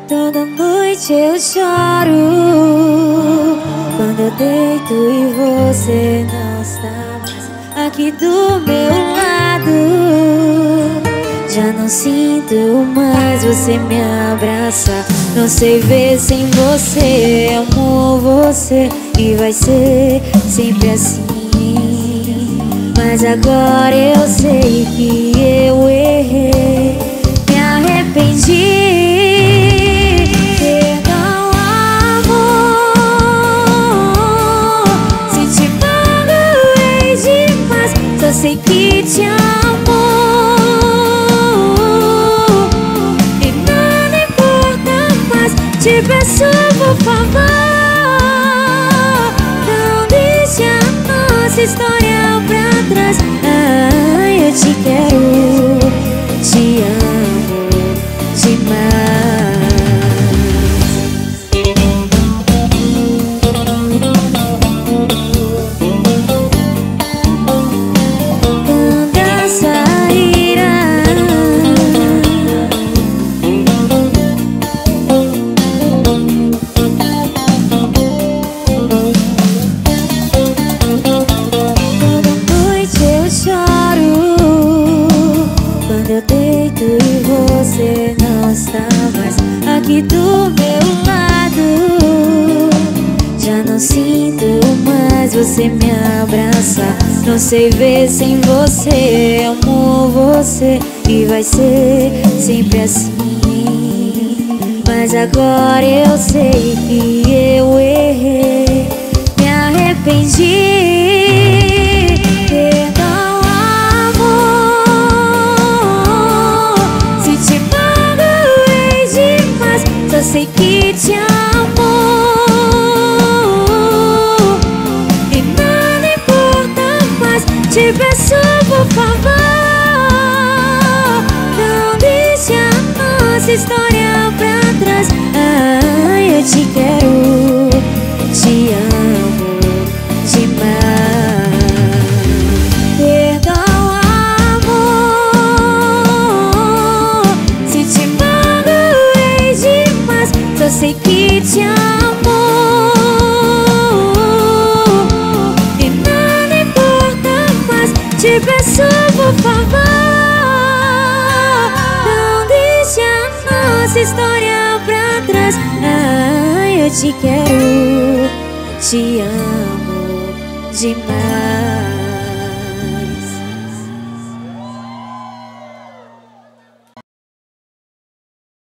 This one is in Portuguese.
Toda noite eu choro quando eu deito e você não está mais aqui do meu lado. Já não sinto mais você me abraçar. Não sei ver sem você, amo você e vai ser sempre assim. Mas agora eu sei que eu errei, me arrependi. Perdão, amor, se te magoei demais, só sei que te amo e nada importa mais. Te peço, por favor, não deixe a nossa história pra trás. Ai, eu te quero, te amo demais. Banda Saíra. Quando eu deito e você não está mais aqui do meu lado. Já não sinto mais você me abraçar. Não sei ver sem você, amo você e vai ser sempre assim. Mas agora eu sei que eu errei, me arrependi. Eu sei que te amo e nada importa mais. Te peço, por favor, não deixe a nossa história pra trás. Ai, eu te quero, te amo demais. Perdão, amor, se te magoei demais, só sei que te amo e nada importa mais. Te peço, por favor, não deixe a nossa história pra trás. Ai, eu te quero, te amo demais.